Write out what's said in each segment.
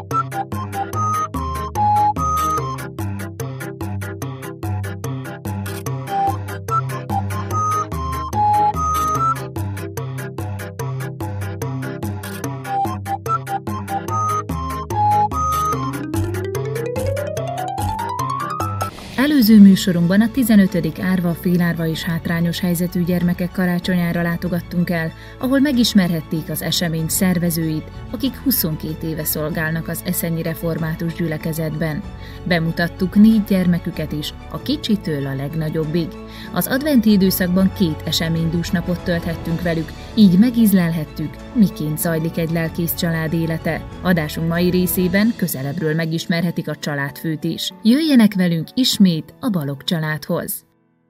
Előző műsorunkban a 15. árva, félárva és hátrányos helyzetű gyermekek karácsonyára látogattunk el, ahol megismerhették az esemény szervezőit, akik 22 éve szolgálnak az Eszenyi Református Gyülekezetben. Bemutattuk 4 gyermeküket is, a kicsitől a legnagyobbig. Az adventi időszakban 2 eseménydús napot tölthettünk velük, így megízlelhettük, miként zajlik egy lelkész család élete. Adásunk mai részében közelebbről megismerhetik a családfőt is. Jöjjenek velünk ismét a Balogh családhoz.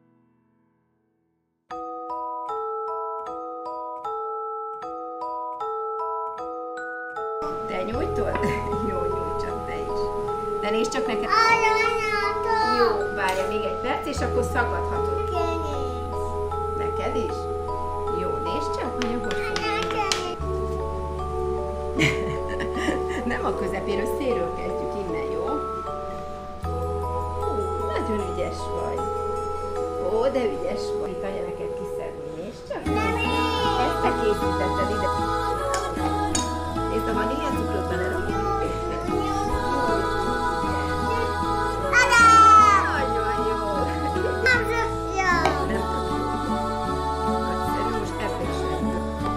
Te nyújtod? Jó, nyújts csak te is. De nézd csak neked. Jó, várja még egy perc, és akkor szaggathatod. Neked is? Jó, nézd csak, hogy hogy nem a közepéről, szélről kezdjük innen, jó? Nagyon ügyes vagy. Ó, de ügyes vagy. Itt anya neked kiszedni, nézd csak. Ezt te készítetted ide. Nézd, a vaníliacukrot belerakjuk. Nagyon jó. Nagyszerű, most ebbe is legyen.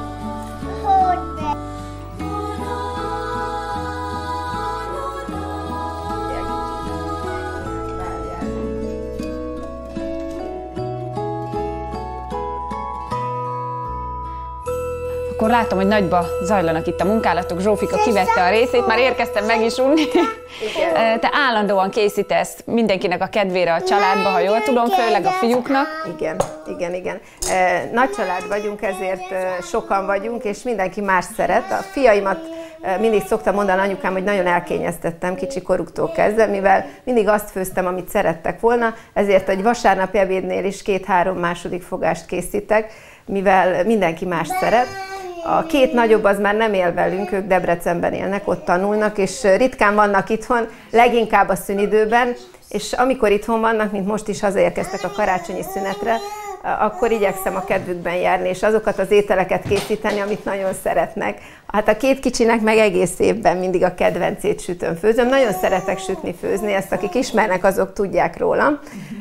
Akkor látom, hogy nagyba zajlanak itt a munkálatok. Zsófika kivette a részét, már érkeztem meg is unni. Te állandóan készítesz mindenkinek a kedvére a családba, ha jól tudom, főleg a fiúknak. Igen. Nagy család vagyunk, ezért sokan vagyunk, és mindenki más szeret. A fiaimat mindig szoktam mondani anyukám, hogy nagyon elkényeztettem kicsi koruktól kezdve, mivel mindig azt főztem, amit szerettek volna, ezért egy vasárnapi ebédnél is 2-3 második fogást készítek, mivel mindenki más szeret. A 2 nagyobb az már nem él velünk, ők Debrecenben élnek, ott tanulnak, és ritkán vannak itthon, leginkább a szünidőben, és amikor itthon vannak, mint most is hazaérkeztek a karácsonyi szünetre, akkor igyekszem a kedvükben járni, és azokat az ételeket készíteni, amit nagyon szeretnek. Hát a 2 kicsinek meg egész évben mindig a kedvencét sütöm, főzöm. Nagyon szeretek sütni, főzni, ezt akik ismernek, azok tudják rólam.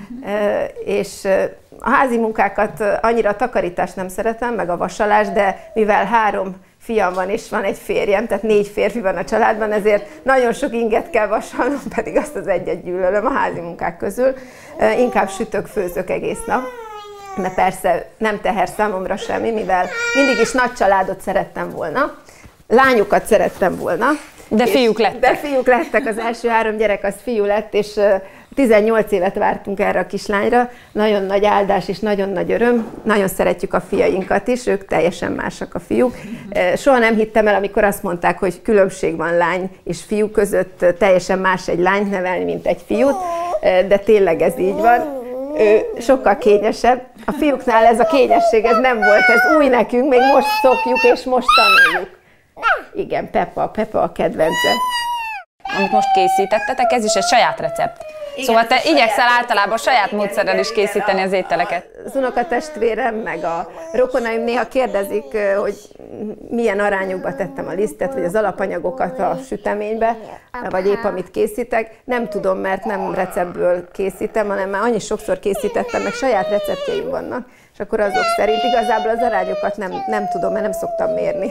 És a házi munkákat, annyira a takarítást nem szeretem, meg a vasalást, de mivel 3 fiam van és van egy férjem, tehát 4 férfi van a családban, ezért nagyon sok inget kell vasalnom, pedig azt az egyet gyűlölöm a házi munkák közül. Inkább sütök, főzök egész nap. Mert persze nem teher számomra semmi, mivel mindig is nagy családot szerettem volna, lányokat szerettem volna. De fiúk lettek. De fiúk lettek, az első 3 gyerek az fiú lett, és 18 évet vártunk erre a kislányra. Nagyon nagy áldás és nagyon nagy öröm. Nagyon szeretjük a fiainkat is, ők teljesen másak a fiúk. Soha nem hittem el, amikor azt mondták, hogy különbség van lány és fiú között, teljesen más egy lányt nevelni, mint egy fiút, de tényleg ez így van. Sokkal kényesebb. A fiúknál ez a kényesség, ez nem volt, ez új nekünk, még most szokjuk és most tanuljuk. Igen, Peppa a kedvence. Amit most készítettetek, ez is egy saját recept. Igen, szóval te igyekszel általában saját módszerrel is készíteni az ételeket. Az unokatestvérem, meg a rokonaim néha kérdezik, hogy milyen arányokba tettem a lisztet, vagy az alapanyagokat a süteménybe, vagy épp amit készítek. Nem tudom, mert nem receptből készítem, hanem már annyi sokszor készítettem, meg saját receptjeim vannak, és akkor azok szerint igazából az arányokat nem tudom, mert nem szoktam mérni.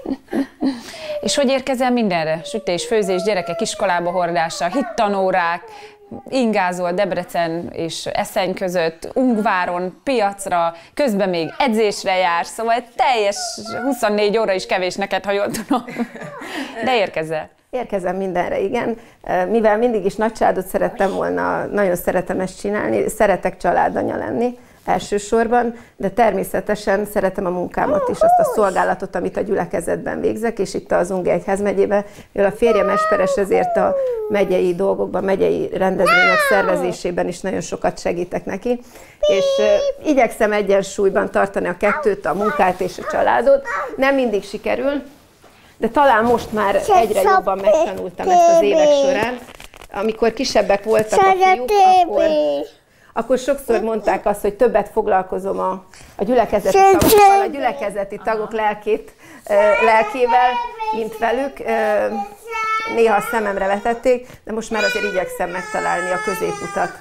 És hogy érkezel mindenre? Sütés, főzés, gyerekek iskolába hordása, hittanórák, ingázol Debrecen és Eszeny között, Ungváron, piacra, közben még edzésre jársz, szóval teljes 24 óra is kevés neked, ha jól tudom. De érkezel. Érkezem mindenre, igen. Mivel mindig is nagy családot szerettem volna, nagyon szeretem ezt csinálni, szeretek családanya lenni elsősorban, de természetesen szeretem a munkámat is, azt a szolgálatot, amit a gyülekezetben végzek, és itt az Unge egyházmegyében, mivel a férjem esperes, ezért a megyei dolgokban, megyei rendezvények szervezésében is nagyon sokat segítek neki, és igyekszem egyensúlyban tartani a kettőt, a munkát és a családot. Nem mindig sikerül, de talán most már egyre jobban megtanultam ezt az évek során. Amikor kisebbek voltak a fiúk, akkor sokszor mondták azt, hogy többet foglalkozom a gyülekezeti tagokkal, a gyülekezeti tagok lelkével, mint velük. Néha a szememre vetették, de most már azért igyekszem megtalálni a középutat.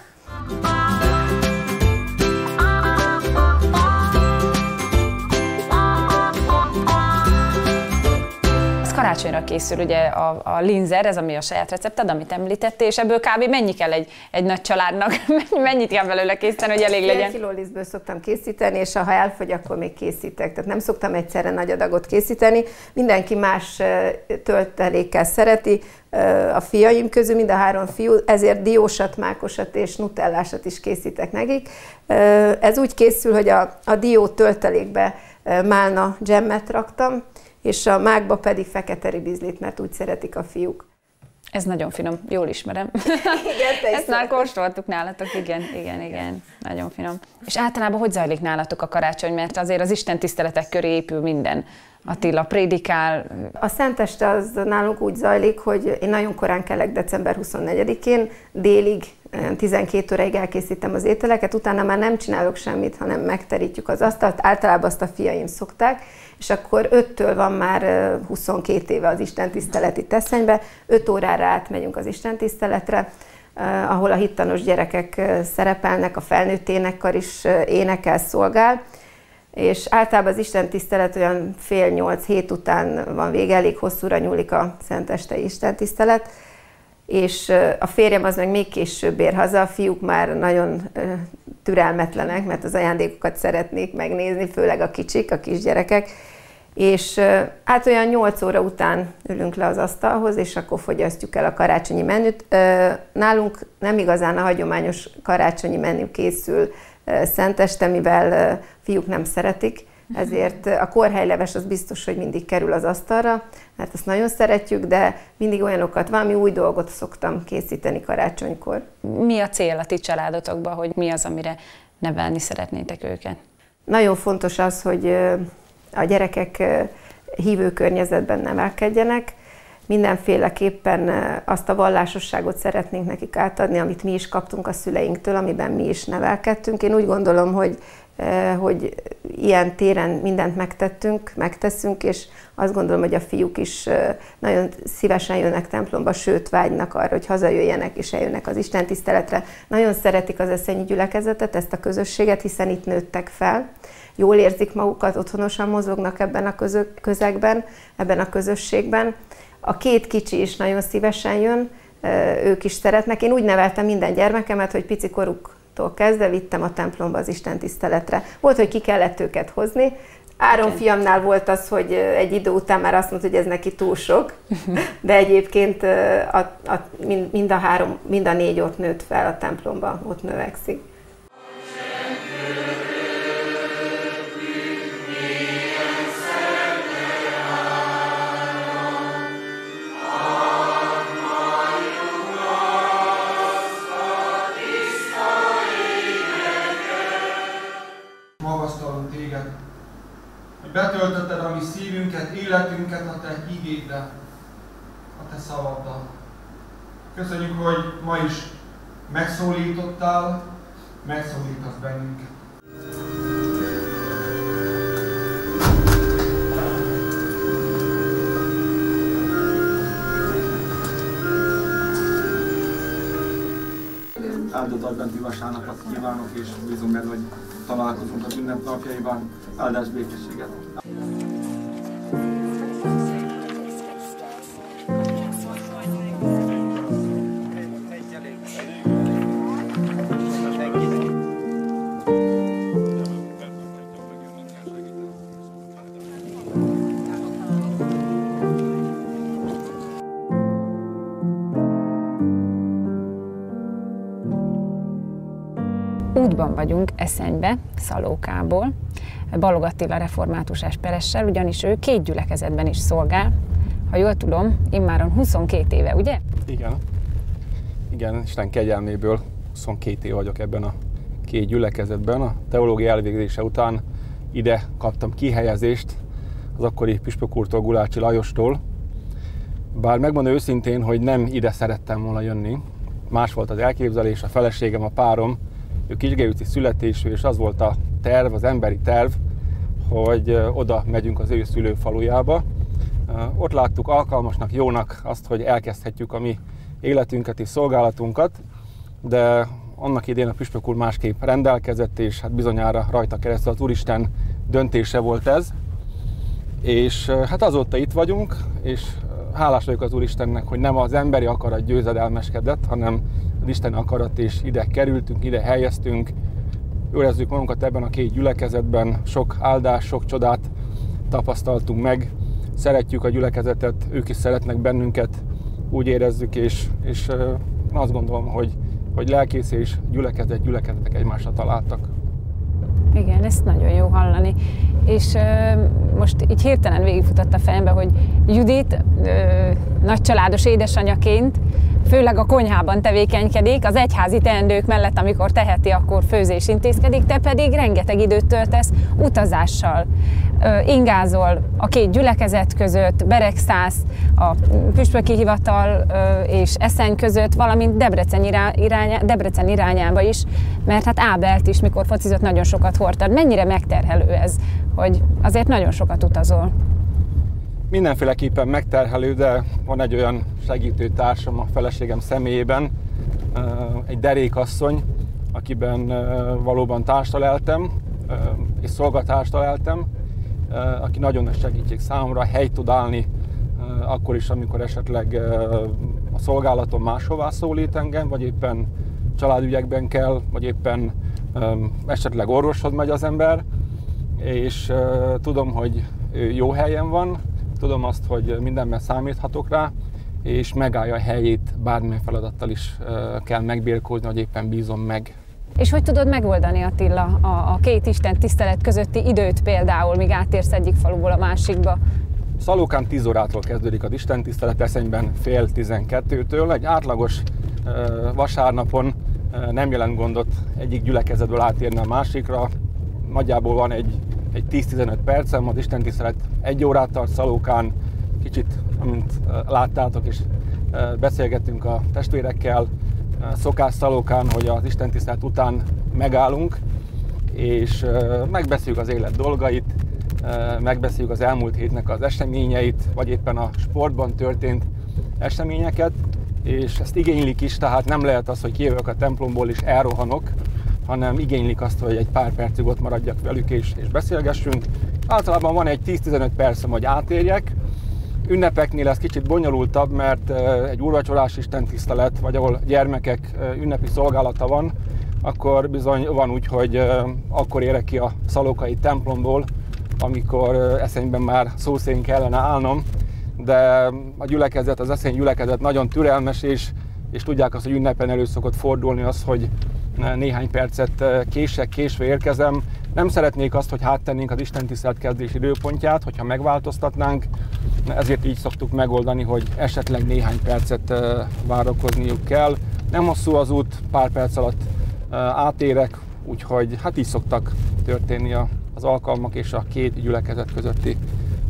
Karácsonyra készül ugye a linzer, ez ami a saját recepted, amit említettél, és ebből kb. Mennyi kell egy nagy családnak? Mennyit kell belőle készíteni, hogy elég legyen? 1 kiló lisztből szoktam készíteni, és ha elfogy, akkor még készítek. Tehát nem szoktam egyszerre nagy adagot készíteni. Mindenki más töltelékkel szereti. A fiaim közül mind a 3 fiú, ezért diósat, mákosat és nutellásat is készítek nekik. Ez úgy készül, hogy a dió töltelékbe málna dzsemmet raktam, és a mákba pedig fekete ribizlit, mert úgy szeretik a fiúk. Ez nagyon finom, jól ismerem. Igen, ezt már kóstoltuk nálatok, igen. Nagyon finom. És általában hogy zajlik nálatok a karácsony, mert azért az Isten tiszteletek köré épül minden. Attila prédikál. A szenteste az nálunk úgy zajlik, hogy én nagyon korán kelek december 24-én, délig, 12 óráig elkészítem az ételeket, utána már nem csinálok semmit, hanem megterítjük az asztalt, általában azt a fiaim szokták, és akkor 5-től van már 22 éve az istentiszteleti teszenybe, 5 órára átmegyünk az istentiszteletre, ahol a hittanos gyerekek szerepelnek, a felnőtt énekkar is énekel, szolgál, és általában az istentisztelet olyan 7:30 után van vége, elég hosszúra nyúlik a szentestei istentisztelet, és a férjem az meg még később ér haza, a fiúk már nagyon türelmetlenek, mert az ajándékokat szeretnék megnézni, főleg a kicsik, a kisgyerekek, és hát olyan 8 óra után ülünk le az asztalhoz, és akkor fogyasztjuk el a karácsonyi menüt. Nálunk nem igazán a hagyományos karácsonyi menü készül szenteste, mivel fiúk nem szeretik, ezért a korhelyleves az biztos, hogy mindig kerül az asztalra, mert azt nagyon szeretjük, de mindig olyanokat, valami új dolgot szoktam készíteni karácsonykor. Mi a cél a ti családotokban, hogy mi az, amire nevelni szeretnétek őket? Nagyon fontos az, hogy a gyerekek hívő környezetben nevelkedjenek, mindenféleképpen azt a vallásosságot szeretnénk nekik átadni, amit mi is kaptunk a szüleinktől, amiben mi is nevelkedtünk. Én úgy gondolom, hogy ilyen téren mindent megteszünk, és azt gondolom, hogy a fiúk is nagyon szívesen jönnek templomba, sőt vágynak arra, hogy hazajöjjenek és eljönnek az istentiszteletre. Nagyon szeretik az eszenyi gyülekezetet, ezt a közösséget, hiszen itt nőttek fel. Jól érzik magukat, otthonosan mozognak ebben a közegben, ebben a közösségben. A 2 kicsi is nagyon szívesen jön, ők is szeretnek. Én úgy neveltem minden gyermekemet, hogy pici koruktól kezdve vittem a templomba az istentiszteletre. Volt, hogy ki kellett őket hozni. Áron fiamnál volt az, hogy egy idő után már azt mondta, hogy ez neki túl sok, de egyébként mind a 4 ott nőtt fel a templomba, ott növekszik. Magasztalunk téged, hogy betöltötted a mi szívünket, életünket a te igéddel, a te szavaddal. Köszönjük, hogy ma is megszólítottál, megszólítasz bennünket. Áldott adventi vasárnapot kívánok, és bízom benne, hogy találkozunk az ünnepnapjaiban. Áldás, békességet! Útban vagyunk Eszenybe, Szalókából, Balog Attila református peressel, ugyanis ő 2 gyülekezetben is szolgál. Ha jól tudom, immáron 22 éve, ugye? Igen, Isten kegyelméből 22 év vagyok ebben a 2 gyülekezetben. A teológia elvégzése után ide kaptam kihelyezést az akkori püspök úrtól, Gulácsi Lajostól. Bár megmondom őszintén, hogy nem ide szerettem volna jönni. Más volt az elképzelés, a feleségem, a párom, ő kisgelyúti születésű, és az volt a terv, az emberi terv, hogy oda megyünk az ő szülőfalujába. Ott láttuk alkalmasnak, jónak azt, hogy elkezdhetjük a mi életünket és szolgálatunkat, de annak idén a püspök úr másképp rendelkezett, és hát bizonyára rajta keresztül az Úristen döntése volt ez. És hát azóta itt vagyunk, és hálás vagyok az Úristennek, hogy nem az emberi akarat győzedelmeskedett, hanem az Isten akarat, és ide kerültünk, ide helyeztünk. Érezzük magunkat ebben a két gyülekezetben, sok áldás, sok csodát tapasztaltunk meg. Szeretjük a gyülekezetet, ők is szeretnek bennünket, úgy érezzük, és azt gondolom, hogy lelkész és gyülekezetek egymásra találtak. Igen, ezt nagyon jó hallani. És most így hirtelen végigfutott a fejembe, hogy Judit nagycsaládos édesanyaként főleg a konyhában tevékenykedik, az egyházi teendők mellett, amikor teheti, akkor főzés intézkedik, te pedig rengeteg időt töltesz utazással. Ingázol a két gyülekezet között, Beregszász, a püspöki hivatal és Eszeny között, valamint Debrecen irányába is, mert hát Ábelt is, mikor focizott, nagyon sokat hordtad. Mennyire megterhelő ez, hogy azért nagyon sokat utazol? Mindenféleképpen megterhelő, de van egy olyan segítőtársam a feleségem személyében, egy derékasszony, akiben valóban társtaleltem, és szolgatárstaleltem, aki nagyon nagy segítség számomra, helyt tud állni akkor is, amikor esetleg a szolgálaton máshová szólít engem, vagy éppen családügyekben kell, vagy éppen esetleg orvoshoz megy az ember, és tudom, hogy jó helyen van, tudom azt, hogy mindenben számíthatok rá, és megállja a helyét, bármilyen feladattal is kell megbírkózni, hogy éppen bízom meg. És hogy tudod megoldani, Attila, a két Isten tisztelet közötti időt például, míg átérsz egyik faluból a másikba? Szalókán 10 órától kezdődik az Isten tisztelet, Eszenyben fél 12-től. Egy átlagos vasárnapon nem jelent gondot egyik gyülekezetből átérni a másikra. Nagyjából van egy 10-15 percem, az Isten tisztelet 1 órát tart Szalókán. Kicsit, amint láttátok és beszélgettünk a testvérekkel, szokás Szalókán, hogy az Isten tisztelet után megállunk, és megbeszéljük az élet dolgait, megbeszéljük az elmúlt hétnek az eseményeit, vagy éppen a sportban történt eseményeket, és ezt igénylik is, tehát nem lehet az, hogy kijövök a templomból és elrohanok, hanem igénylik azt, hogy egy pár percig ott maradjak velük és beszélgessünk. Általában van egy 10-15 percem, hogy átérjek. Ünnepeknél ez kicsit bonyolultabb, mert egy úrvacsorás istentisztelet, vagy ahol gyermekek ünnepi szolgálata van, akkor bizony van úgy, hogy akkor érek ki a szalókai templomból, amikor Eszenyben már szó szerint kellene állnom, de a gyülekezet, az Eszeny gyülekezet nagyon türelmes, és tudják azt, hogy ünnepen elő szokott fordulni az, hogy néhány percet késve érkezem. Nem szeretnék azt, hogy háttennénk az istentisztelet kezdés időpontját, hogyha megváltoztatnánk, ezért így szoktuk megoldani, hogy esetleg néhány percet várakozniuk kell. Nem hosszú az út, pár perc alatt átérek, úgyhogy hát így szoktak történni az alkalmak és a két gyülekezet közötti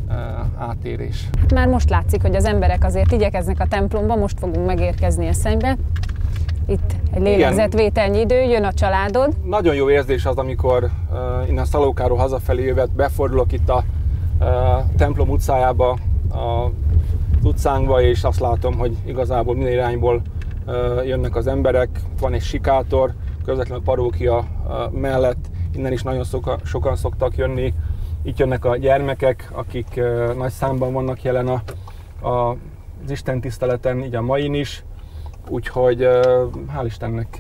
átérés. Hát már most látszik, hogy az emberek azért igyekeznek a templomba, most fogunk megérkezni Eszenybe. Itt egy lélegzetvételnyi idő, jön a családod. Nagyon jó érzés az, amikor innen Szalókáról hazafelé jövet, befordulok itt a templom utcájába, az utcánkba, és azt látom, hogy igazából minden irányból jönnek az emberek. Van egy sikátor, közvetlenül a parókia mellett, innen is nagyon sokan szoktak jönni. Itt jönnek a gyermekek, akik nagy számban vannak jelen az istentiszteleten, így a main is. Úgyhogy hál' Istennek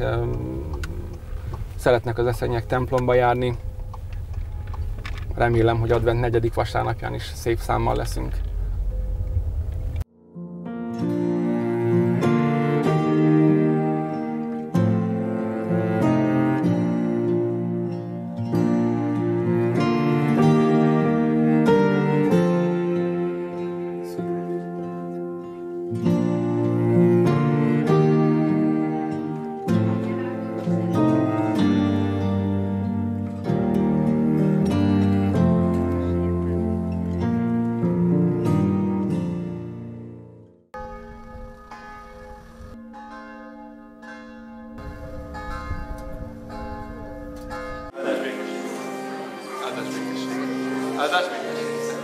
szeretnek az eszenyek templomba járni. Remélem, hogy advent 4. vasárnapján is szép számmal leszünk. Áldás békesség!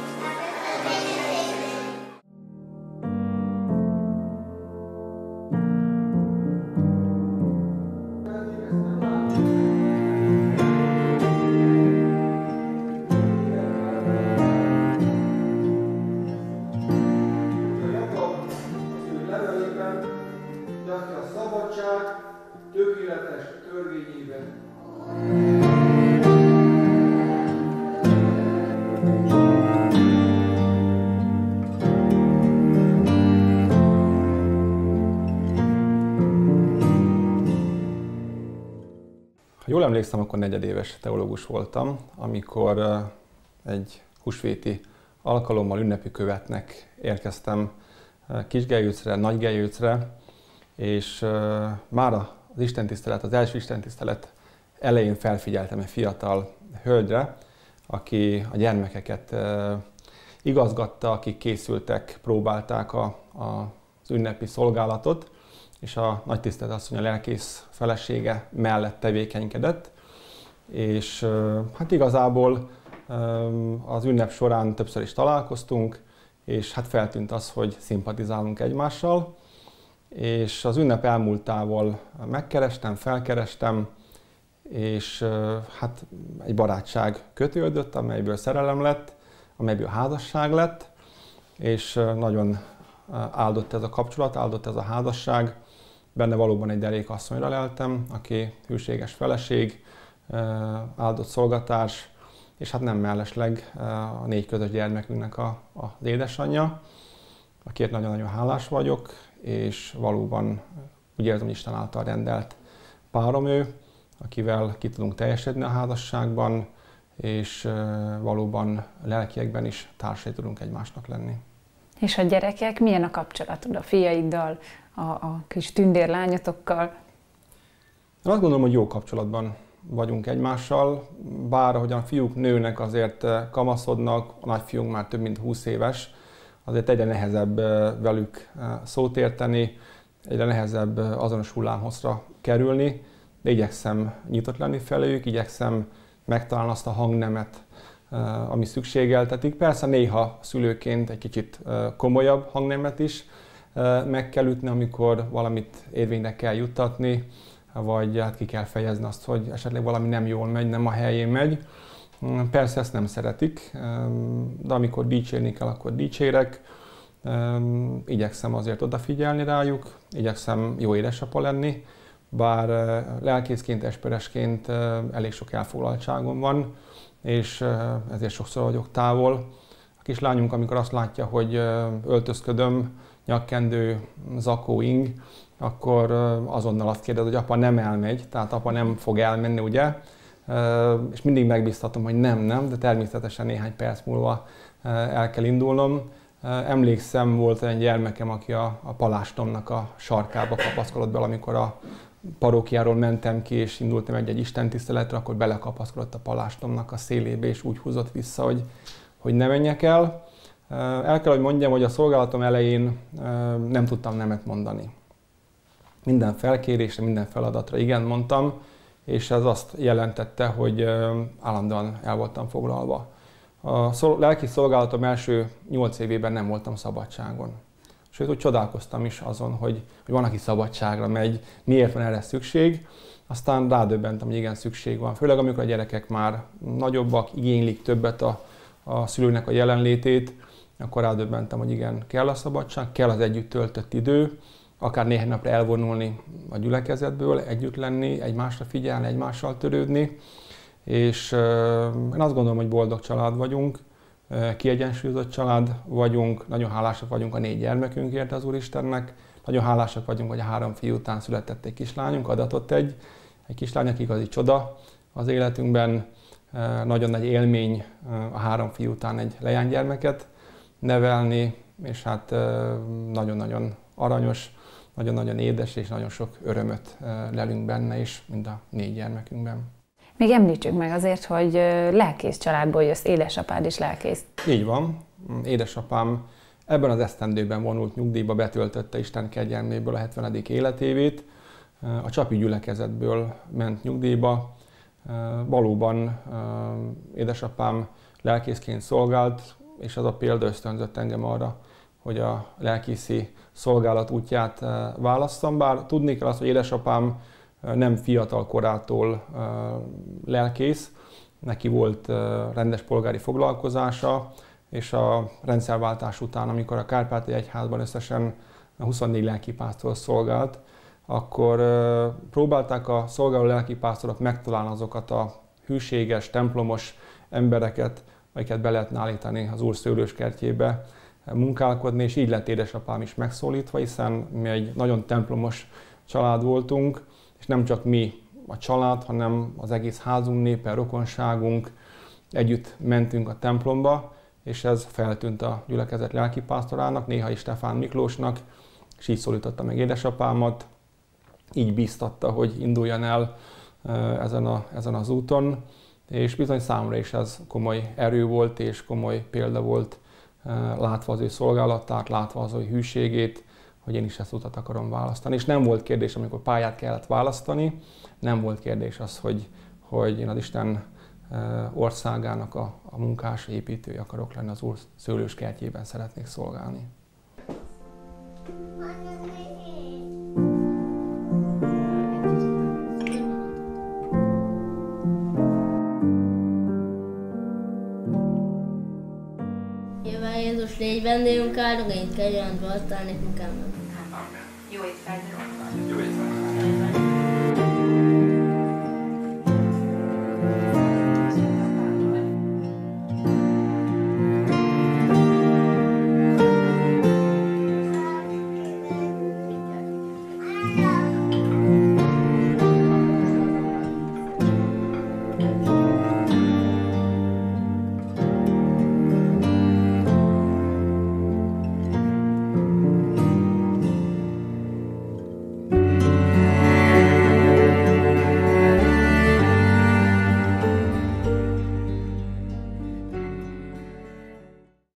A szabadság tökéletes törvényében. Ha jól emlékszem, akkor negyedéves teológus voltam, amikor egy húsvéti alkalommal ünnepi követnek érkeztem Kisgelyőcre, Nagygelyőcre, és már az istentisztelet, az első istentisztelet elején felfigyeltem egy fiatal hölgyre, aki a gyermekeket igazgatta, akik készültek, próbálták az ünnepi szolgálatot, és a nagytisztelt asszony, a lelkész felesége mellett tevékenykedett, és hát igazából az ünnep során többször is találkoztunk, és hát feltűnt az, hogy szimpatizálunk egymással, és az ünnep elmúltával megkerestem, felkerestem, és hát egy barátság kötődött, amelyből szerelem lett, amelyből házasság lett, és nagyon áldott ez a kapcsolat, áldott ez a házasság. Benne valóban egy derék asszonyra leltem, aki hűséges feleség, áldott szolgatárs, és hát nem mellesleg a 4 közös gyermekünknek az édesanyja, akiért nagyon-nagyon hálás vagyok, és valóban úgy érzem, hogy Isten által rendelt párom ő, akivel ki tudunk teljesedni a házasságban, és valóban lelkiekben is társai tudunk egymásnak lenni. És a gyerekek, milyen a kapcsolatod a fiaiddal, a kis tündérlányotokkal? Én azt gondolom, hogy jó kapcsolatban vagyunk egymással, bár ahogyan a fiúk nőnek, azért kamaszodnak, a nagyfiunk már több mint 20 éves, azért egyre nehezebb velük szót érteni, egyre nehezebb azonos hullámhosszra kerülni, de igyekszem nyitott lenni feléjük, igyekszem megtalálni azt a hangnemet, ami szükségeltetik. Persze néha szülőként egy kicsit komolyabb hangnemet is meg kell ütni, amikor valamit érvényre kell juttatni, vagy hát ki kell fejezni azt, hogy esetleg valami nem jól megy, nem a helyén megy. Persze ezt nem szeretik, de amikor dicsérni kell, akkor dicsérek. Igyekszem azért odafigyelni rájuk, igyekszem jó édesapa lenni, bár lelkészként, esperesként elég sok elfoglaltságom van, és ezért sokszor vagyok távol. A kislányunk, amikor azt látja, hogy öltözködöm, nyakkendő, zakó, ing, akkor azonnal azt kérdez, hogy apa nem elmegy, tehát apa nem fog elmenni, ugye? És mindig megbíztatom, hogy nem, de természetesen néhány perc múlva el kell indulnom. Emlékszem, volt egy gyermekem, aki a palástomnak a sarkába kapaszkodott bele, amikor a parókiáról mentem ki, és indultam egy istentiszteletre, akkor belekapaszkodott a palástomnak a szélébe, és úgy húzott vissza, hogy ne menjek el. El kell, hogy mondjam, hogy a szolgálatom elején nem tudtam nemet mondani. Minden felkérésre, minden feladatra igen mondtam, és ez azt jelentette, hogy állandóan el voltam foglalva. A lelki szolgálatom első 8 évében nem voltam szabadságon. Sőt, úgy csodálkoztam is azon, hogy van, aki szabadságra megy, miért van erre szükség. Aztán rádöbbentem, hogy igen, szükség van. Főleg amikor a gyerekek már nagyobbak, igénylik többet a szülőnek a jelenlétét, akkor rádöbbentem, hogy igen, kell a szabadság, kell az együtt töltött idő, akár néhány napra elvonulni a gyülekezetből, együtt lenni, egymásra figyelni, egymással törődni. És én azt gondolom, hogy boldog család vagyunk, kiegyensúlyozott család vagyunk, nagyon hálásak vagyunk a 4 gyermekünkért az Úristennek, nagyon hálásak vagyunk, hogy a 3 fiú után született egy kislányunk, adatott egy kislány, aki igazi csoda az életünkben. Nagyon nagy élmény a 3 fiú után egy leánygyermeket nevelni, és hát nagyon-nagyon aranyos, nagyon-nagyon édes, és nagyon sok örömöt lelünk benne is, mind a 4 gyermekünkben. Még említsük meg azért, hogy lelkész családból jössz, édesapád is lelkész. Így van. Édesapám ebben az esztendőben vonult nyugdíjba, betöltötte Isten kegyelméből a 70. életévét. A csapi gyülekezetből ment nyugdíjba. Valóban édesapám lelkészként szolgált, és az a példa ösztönzött engem arra, hogy a lelkészi szolgálat útját válasszam. Bár tudni kell azt, hogy édesapám nem fiatal korától lelkész, neki volt rendes polgári foglalkozása, és a rendszerváltás után, amikor a Kárpátaljai Egyházban összesen 24 lelkipásztor szolgált, akkor próbálták a szolgáló lelkipásztorok megtalálni azokat a hűséges, templomos embereket, akiket be lehetne állítani az Úr szőlőskertjébe munkálkodni, és így lett édesapám is megszólítva, hiszen mi egy nagyon templomos család voltunk, és nem csak mi a család, hanem az egész házunk népe, rokonságunk, együtt mentünk a templomba, és ez feltűnt a gyülekezet lelkipásztorának, néha is Stefán Miklósnak, és így szólította meg édesapámat, így bíztatta, hogy induljon el ezen az úton, és bizony számomra is ez komoly erő volt, és komoly példa volt, látva az ő szolgálatát, látva az ő hűségét, hogy én is ezt utat akarom választani. És nem volt kérdés, amikor pályát kellett választani, nem volt kérdés az, hogy én az Isten országának a munkás építője akarok lenni, az Úr szőlőskertjében szeretnék szolgálni. Jöjjön Jézus, légy vendégünk, áldogényt kegyelmet, basztál nekünk, amen. Jó étvágyat! Jó étvágyat!